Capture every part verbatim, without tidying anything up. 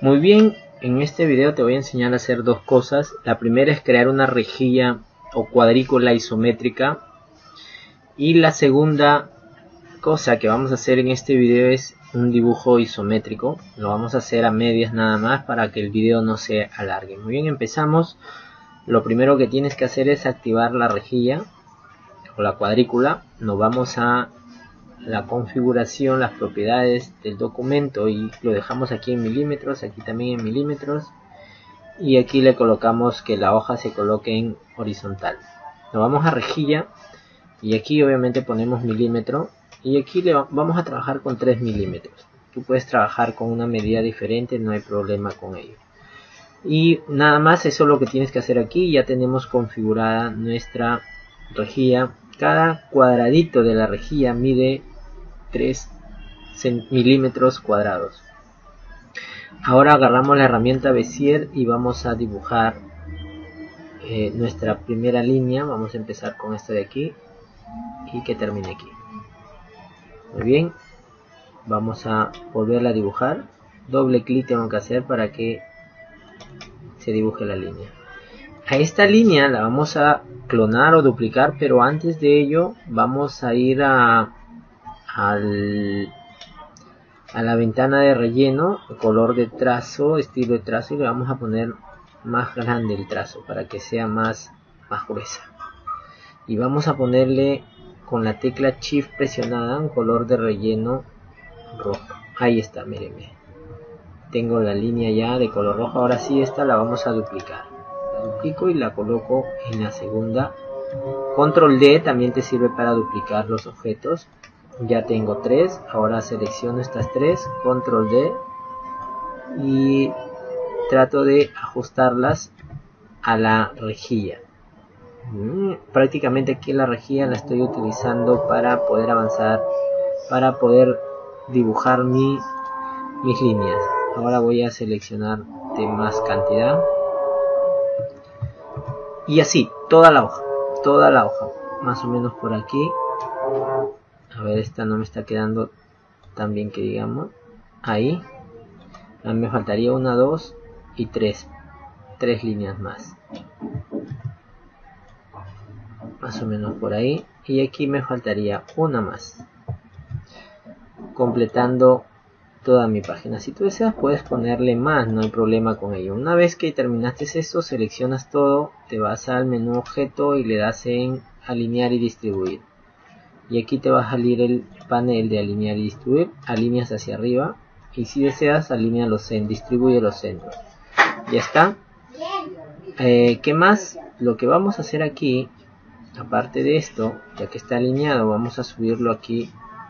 Muy bien, en este video te voy a enseñar a hacer dos cosas. La primera es crear una rejilla o cuadrícula isométrica. Y la segunda cosa que vamos a hacer en este video es un dibujo isométrico. Lo vamos a hacer a medias nada más para que el video no se alargue. Muy bien, empezamos. Lo primero que tienes que hacer es activar la rejilla o la cuadrícula. Nos vamos a la configuración, las propiedades del documento y lo dejamos aquí en milímetros, aquí también en milímetros, y aquí le colocamos que la hoja se coloque en horizontal. Nos vamos a rejilla y aquí obviamente ponemos milímetro y aquí le vamos a trabajar con tres milímetros. Tú puedes trabajar con una medida diferente, no hay problema con ello. Y nada más, eso es lo que tienes que hacer aquí. Ya tenemos configurada nuestra rejilla. Cada cuadradito de la rejilla mide tres milímetros cuadrados. Ahora agarramos la herramienta Bezier y vamos a dibujar eh, nuestra primera línea. Vamos a empezar con esta de aquí y que termine aquí. Muy bien, vamos a volverla a dibujar. Doble clic tengo que hacer para que se dibuje la línea. A esta línea la vamos a clonar o duplicar, pero antes de ello vamos a ir a Al, a la ventana de relleno, color de trazo, estilo de trazo, y le vamos a poner más grande el trazo para que sea más, más gruesa. Y vamos a ponerle con la tecla Shift presionada un color de relleno rojo. Ahí está, mírenme. Tengo la línea ya de color rojo. Ahora sí, esta la vamos a duplicar. La duplico y la coloco en la segunda. Control D también te sirve para duplicar los objetos. Ya tengo tres, ahora selecciono estas tres, control D y trato de ajustarlas a la rejilla. Mm, prácticamente aquí la rejilla la estoy utilizando para poder avanzar, para poder dibujar mi, mis líneas. Ahora voy a seleccionar de más cantidad y así, toda la hoja, toda la hoja, más o menos por aquí. A ver, esta no me está quedando tan bien que digamos. Ahí. A mí me faltaría una, dos y tres. Tres líneas más. Más o menos por ahí. Y aquí me faltaría una más. Completando toda mi página. Si tú deseas puedes ponerle más, no hay problema con ello. Una vez que terminaste esto, seleccionas todo. Te vas al menú objeto y le das en alinear y distribuir. Y aquí te va a salir el panel de alinear y distribuir. Alineas hacia arriba y si deseas alinea los centros, distribuye los centros. Ya está. Eh, ¿Qué más? Lo que vamos a hacer aquí, aparte de esto, ya que está alineado, vamos a subirlo aquí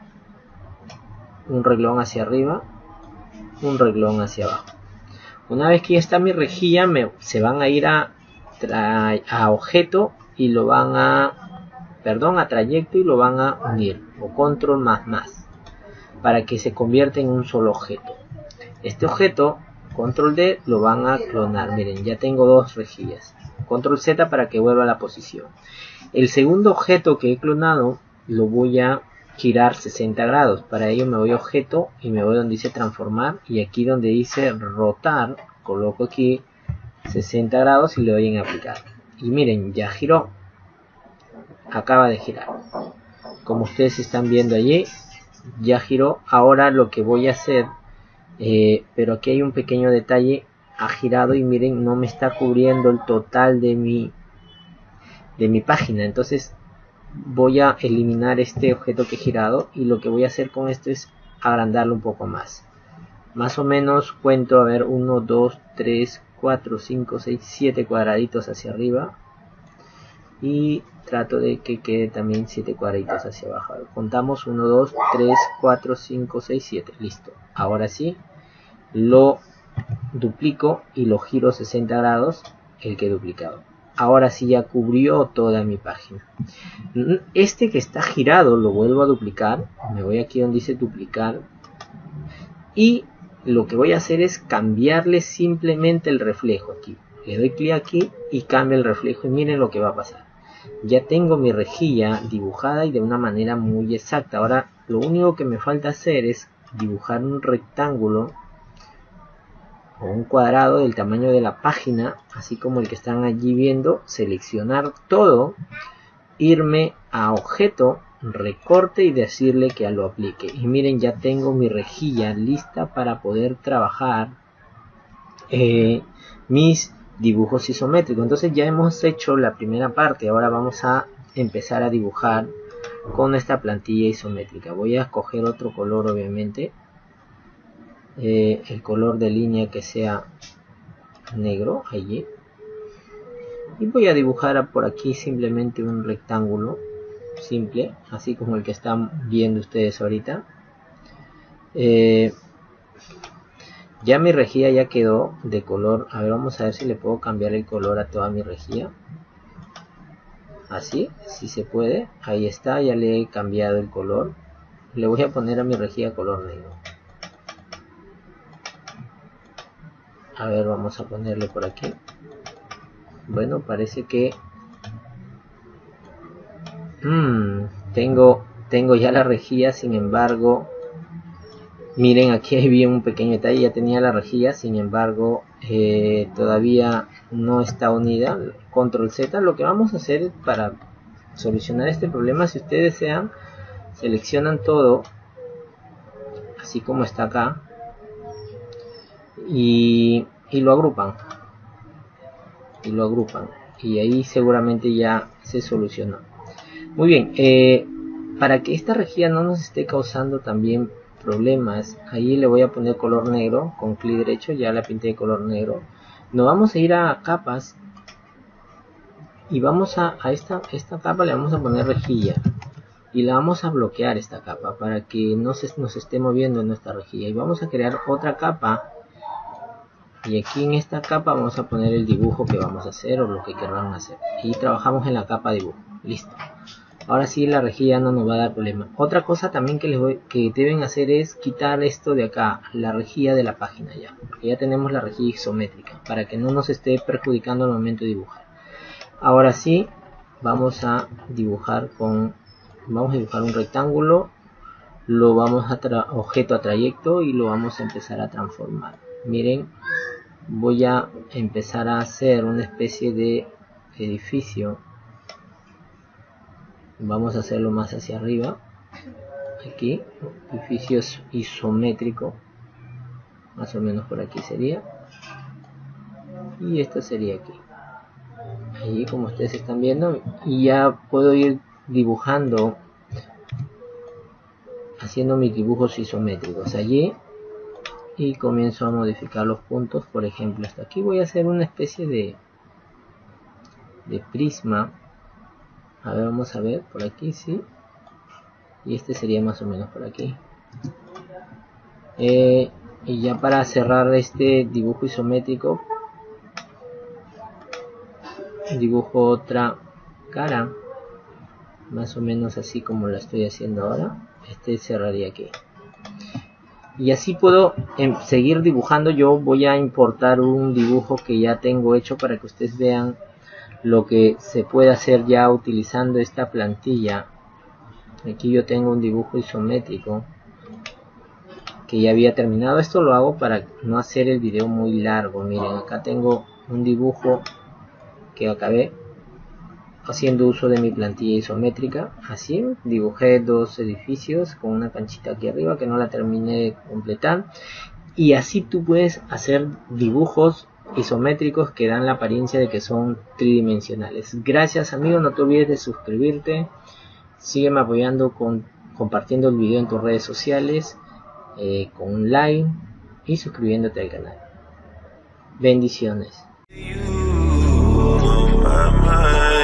un renglón hacia arriba, un renglón hacia abajo. Una vez que ya está mi rejilla, me, se van a ir a, a objeto y lo van a perdón, a trayecto y lo van a unir, o control más más, para que se convierta en un solo objeto. Este objeto, control D, lo van a clonar. Miren, ya tengo dos rejillas. Control Z para que vuelva a la posición. El segundo objeto que he clonado lo voy a girar sesenta grados. Para ello me voy a objeto y me voy donde dice transformar, y aquí donde dice rotar, coloco aquí sesenta grados y le doy en aplicar. Y miren, ya giró. Acaba de girar, como ustedes están viendo allí, ya giró. Ahora lo que voy a hacer, eh, pero aquí hay un pequeño detalle, ha girado y miren, no me está cubriendo el total de mi de mi página. Entonces voy a eliminar este objeto que he girado y lo que voy a hacer con esto es agrandarlo un poco más. Más o menos cuento, a ver, uno, dos, tres, cuatro, cinco, seis, siete cuadraditos hacia arriba. Y trato de que quede también siete cuadraditos hacia abajo. Contamos uno, dos, tres, cuatro, cinco, seis, siete. Listo. Ahora sí, lo duplico y lo giro sesenta grados, el que he duplicado. Ahora sí ya cubrió toda mi página. Este que está girado lo vuelvo a duplicar. Me voy aquí donde dice duplicar. Y lo que voy a hacer es cambiarle simplemente el reflejo aquí. Le doy clic aquí y cambio el reflejo y miren lo que va a pasar. Ya tengo mi rejilla dibujada y de una manera muy exacta. Ahora lo único que me falta hacer es dibujar un rectángulo o un cuadrado del tamaño de la página, así como el que están allí viendo, seleccionar todo, irme a objeto, recorte y decirle que lo aplique. Y miren, ya tengo mi rejilla lista para poder trabajar eh, mis dibujos isométricos. Entonces ya hemos hecho la primera parte. Ahora vamos a empezar a dibujar con esta plantilla isométrica. Voy a escoger otro color, obviamente, eh, el color de línea que sea negro allí, y voy a dibujar por aquí simplemente un rectángulo simple, así como el que están viendo ustedes ahorita. eh, ya mi rejilla ya quedó de color. A ver, vamos a ver si le puedo cambiar el color a toda mi rejilla. Así, si se puede. Ahí está, ya le he cambiado el color. Le voy a poner a mi rejilla color negro. A ver, vamos a ponerle por aquí. Bueno, parece que mmm, tengo, tengo ya la rejilla. Sin embargo, miren, aquí había un pequeño detalle. Ya tenía la rejilla, sin embargo eh, todavía no está unida. Control Z. Lo que vamos a hacer para solucionar este problema, si ustedes desean, seleccionan todo así como está acá y, y lo agrupan y lo agrupan y ahí seguramente ya se solucionó. Muy bien, eh, para que esta rejilla no nos esté causando también problemas, ahí le voy a poner color negro. Con clic derecho ya la pinté de color negro. Nos vamos a ir a capas y vamos a, a esta, esta capa le vamos a poner rejilla y la vamos a bloquear, esta capa, para que no se nos esté moviendo en nuestra rejilla. Y vamos a crear otra capa, y aquí en esta capa vamos a poner el dibujo que vamos a hacer o lo que queramos hacer, y trabajamos en la capa dibujo. Listo. Ahora sí la rejilla no nos va a dar problema. Otra cosa también que les voy, que deben hacer es quitar esto de acá, la rejilla de la página ya, porque ya tenemos la rejilla isométrica, para que no nos esté perjudicando al momento de dibujar. Ahora sí vamos a dibujar con vamos a dibujar un rectángulo, lo vamos a tra objeto a trayecto y lo vamos a empezar a transformar. Miren, voy a empezar a hacer una especie de edificio. Vamos a hacerlo más hacia arriba, aquí, edificio isométrico, más o menos por aquí sería, y esto sería aquí, ahí como ustedes están viendo, y ya puedo ir dibujando, haciendo mis dibujos isométricos allí, y comienzo a modificar los puntos. Por ejemplo, hasta aquí voy a hacer una especie de de prisma. A ver, vamos a ver, por aquí sí, y este sería más o menos por aquí. Eh, y ya para cerrar este dibujo isométrico, dibujo otra cara, más o menos así como la estoy haciendo ahora. Este cerraría aquí, y así puedo eh, seguir dibujando. Yo voy a importar un dibujo que ya tengo hecho para que ustedes vean lo que se puede hacer ya utilizando esta plantilla. Aquí yo tengo un dibujo isométrico que ya había terminado. Esto lo hago para no hacer el video muy largo. Miren, acá tengo un dibujo que acabé haciendo uso de mi plantilla isométrica. Así dibujé dos edificios con una canchita aquí arriba que no la terminé de completar, y así tú puedes hacer dibujos isométricos que dan la apariencia de que son tridimensionales. Gracias, amigos, no te olvides de suscribirte, sígueme apoyando con compartiendo el video en tus redes sociales, eh, con un like y suscribiéndote al canal. Bendiciones.